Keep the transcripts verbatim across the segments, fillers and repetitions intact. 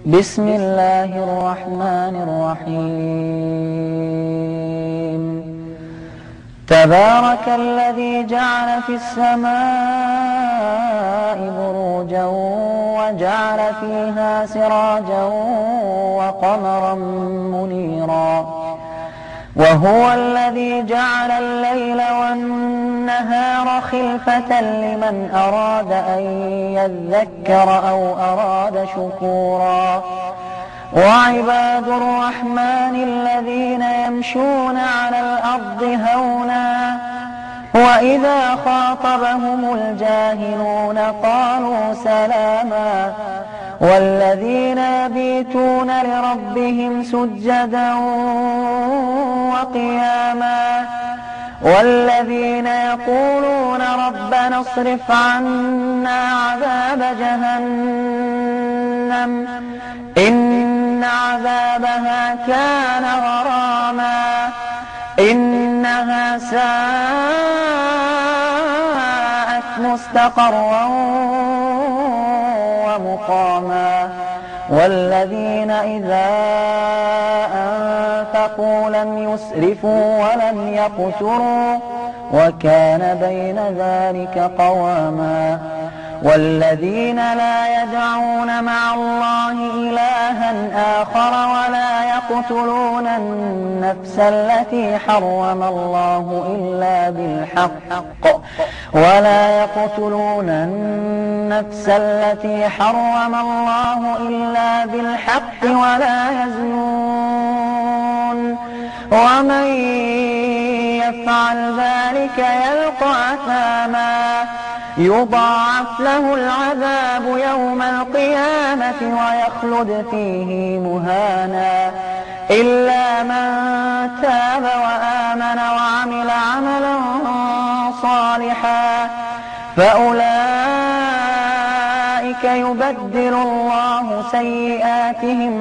بسم الله الرحمن الرحيم تبارك الذي جعل في السماء بروجا وجعل فيها سراجا وقمرا منيرا وهو الذي جعل الليل والنهار خلفة لمن أراد أن يذكر أو أراد شكورا وعباد الرحمن الذين يمشون على الأرض هونا وإذا خاطبهم الجاهلون قالوا سلاما والذين يبيتون لربهم سجدا وقياما والذين يقولون ربنا اصرف عنا عذاب جهنم إن عذابها كان غراما إنها ساءت مستقرا ومقاما والذين إذا أنفقوا لم يسرفوا ولم يقتروا وكان بين ذلك قواما والذين لا يدعون مع الله إلها آخر ولا يقتلون النفس التي حرم الله إلا بالحق ولا يقتلون النفس التي حرم الله إلا بالحق ولا يزنون ومن يفعل ذلك يلقى أثاما يضاعف له العذاب يوم القيامة ويخلد فيه مهانا إلا من تاب وآمن وعمل عملا صالحا فأولئك يبدل الله سيئاتهم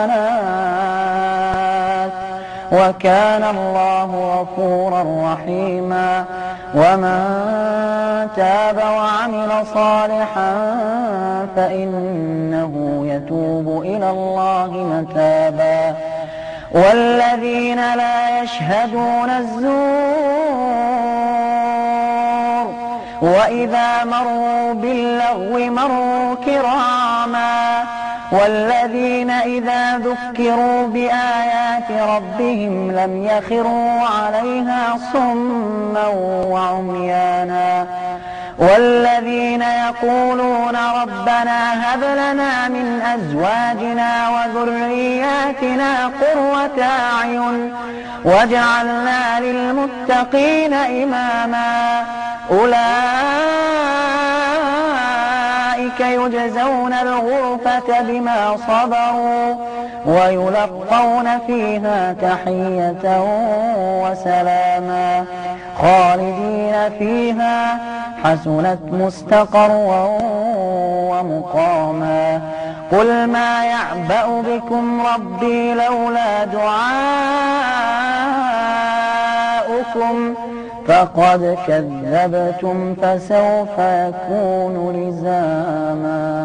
حسنات وكان الله غفورا رحيما ومن تاب وعمل صالحا فإنه يتوب إلى الله متابا والذين لا يشهدون الزور وإذا مروا باللغو مروا كراما والذين إذا ذكروا بآيات ربهم لم يخروا عليها صما وعميانا والذين يقولون ربنا هب لنا من أزواجنا وذرياتنا قرة أعين واجعلنا للمتقين إماما أولئك يجزون الغرفة بما صبروا ويلقون فيها تحية وسلاما خالدين فيها حسنت مستقرا ومقاما قل ما يعبأ بكم ربي لولا دعاؤكم فقد كذبتم فسوف يكون لزاما.